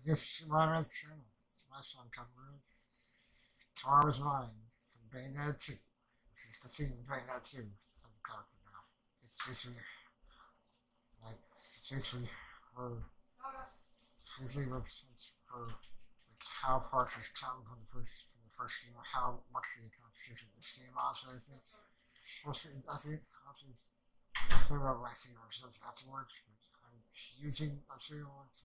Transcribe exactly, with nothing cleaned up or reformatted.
this environment channel. It's my song covering Tomorrow is Mine from Bayonetta two, which is the theme of Bayonetta two as a character now. It's basically like it's basically her basically represents her like how Parks is counting from the first from the first game, how much she accomplishes in this game also I think. Well, I think honestly, I think about what I see represents afterwards, but I'm using I'm saying